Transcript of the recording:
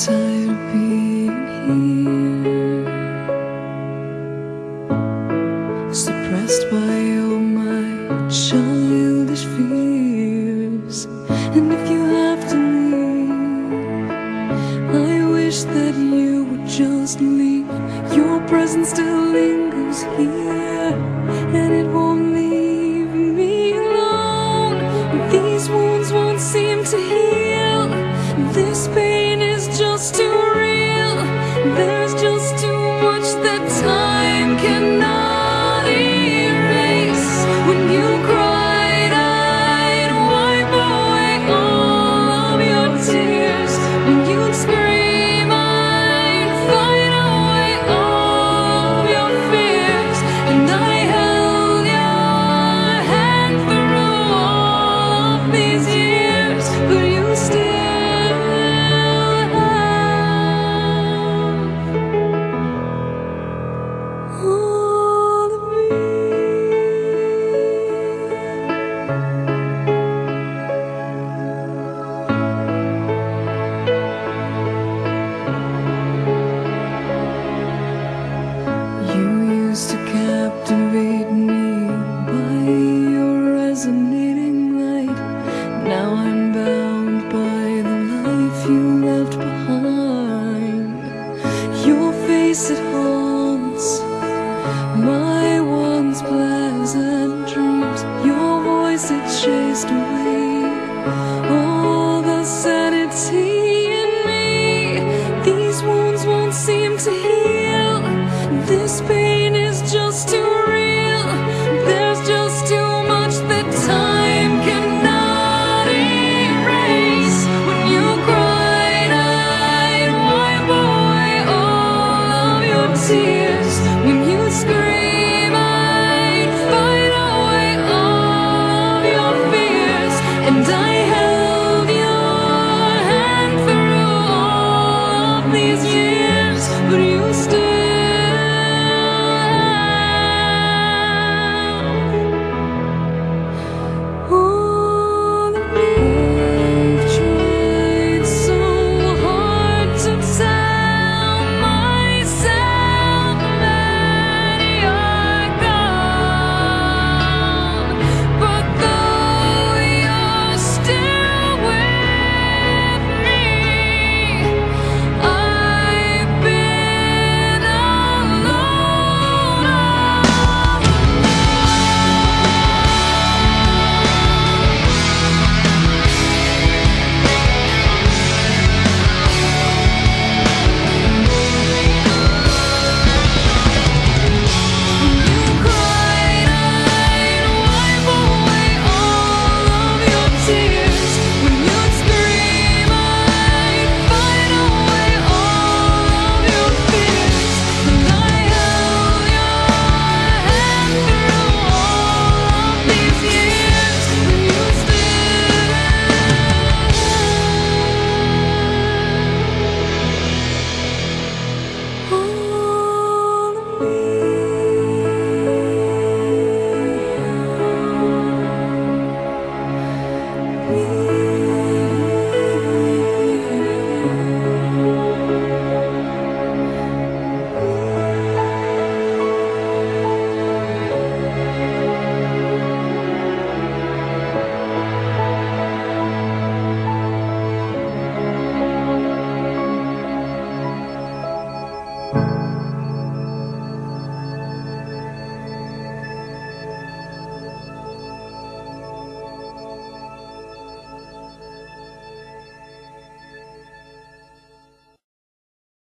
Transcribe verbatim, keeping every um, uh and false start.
tired of being here, suppressed by all my childish fears. And if you have to leave, I wish that you would just leave. Your presence still lingers here, and it won't leave me alone. These wounds won't seem to heal. This pain is just too real. There's just too much that time cannot erase. When you cried, I'd wipe away all of your tears. When you'd scream, I'd fight away all of your fears. And I held your hand through all of these years, but you still to captivate me by your resonating light. Now I'm bound by the life you left behind. Your face, it haunts my once pleasant dreams. Your voice, it chased away all the sanity in me. These wounds won't seem to heal.